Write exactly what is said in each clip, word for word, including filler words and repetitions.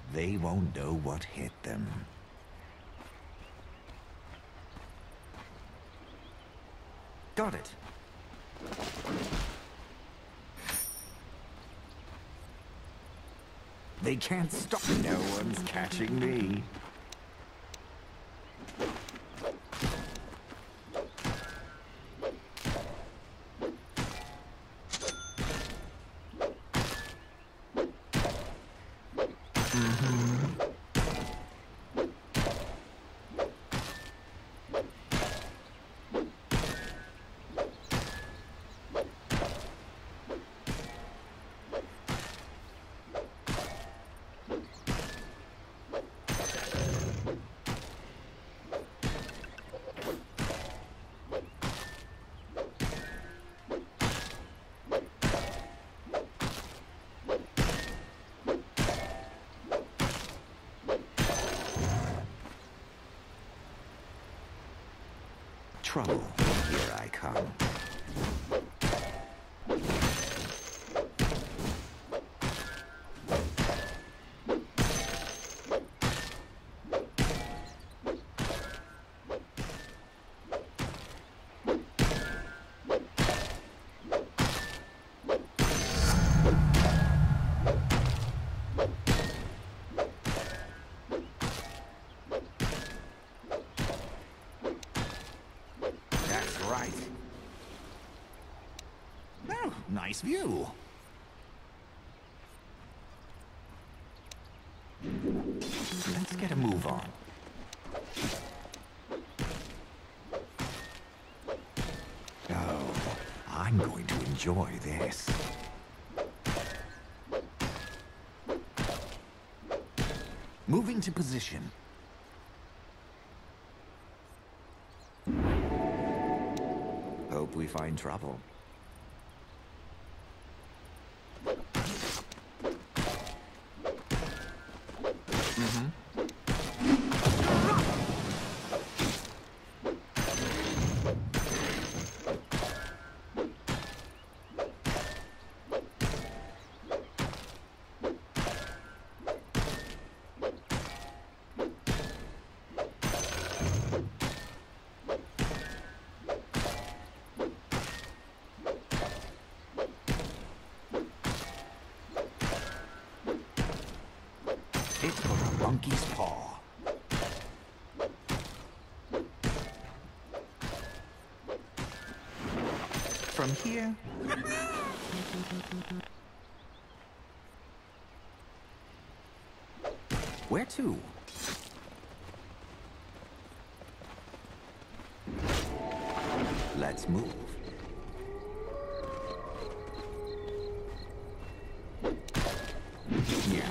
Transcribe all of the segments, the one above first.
They won't know what hit them. Got it. They can't stop. No one's catching me. Trouble, here I come. Right. Oh, nice view. Let's get a move on. Oh, I'm going to enjoy this. Moving to position. Hope we find trouble. Mm-hmm. It for a monkey's paw. From here... Where to? Let's move. Yeah.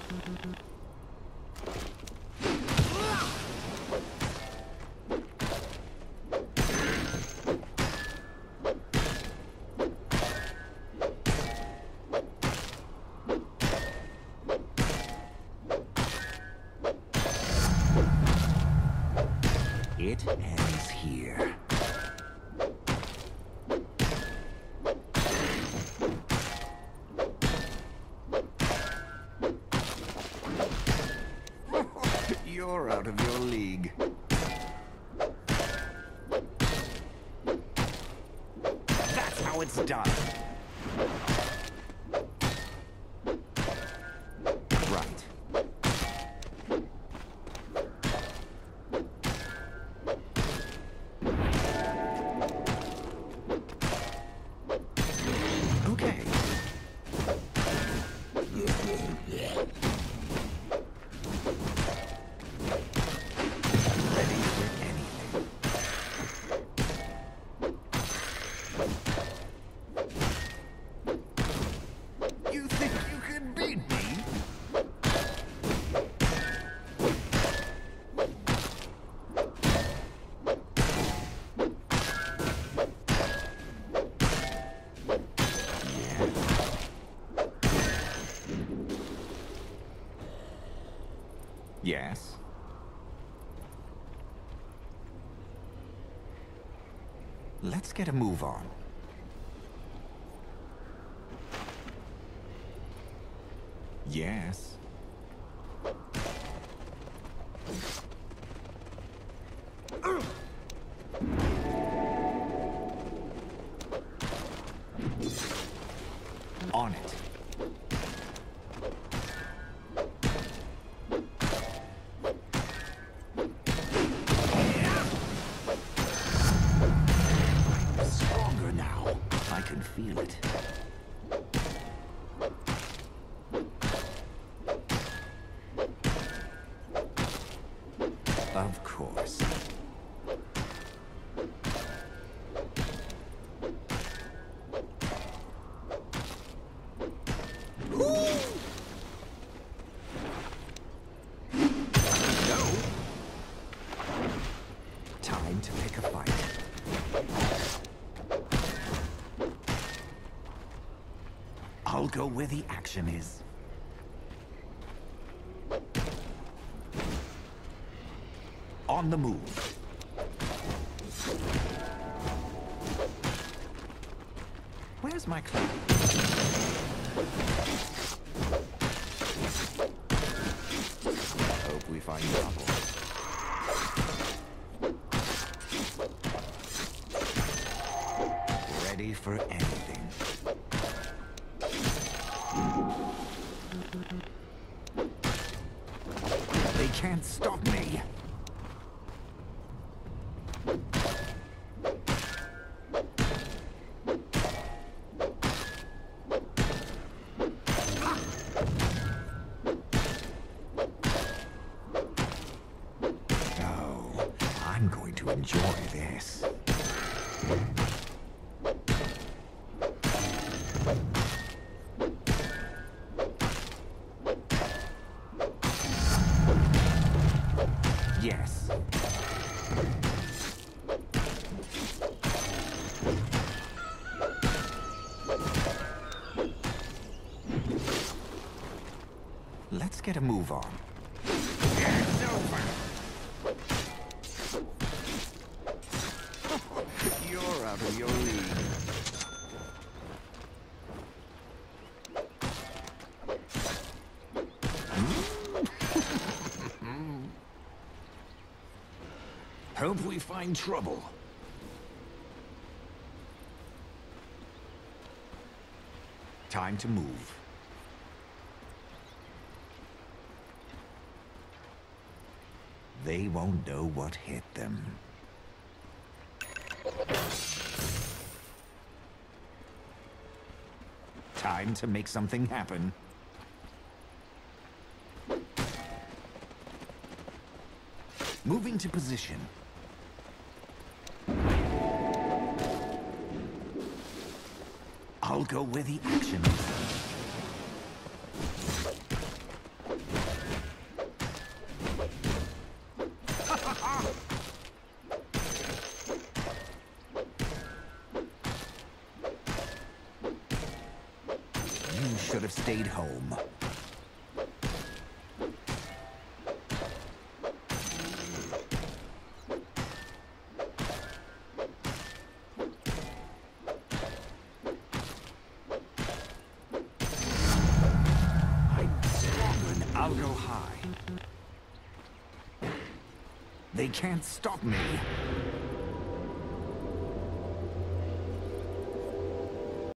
It ends here. You're out of your league. That's how it's done. Right. Okay. Ready for anything. You think you can beat me? Yes. Let's get a move on. Yes. Of course. Time to pick a fight. I'll go where the action is. On the move. Where's my clue? Hope we find trouble. Ready for anything. They can't stop me. Oh, I'm going to enjoy this. Yes. Let's get a move on. It's over. You're out of your league. Hope we find trouble. Time to move. They won't know what hit them. Time to make something happen. Moving to position. I'll go where the action is. You should have stayed home. I'll go high. They can't stop me.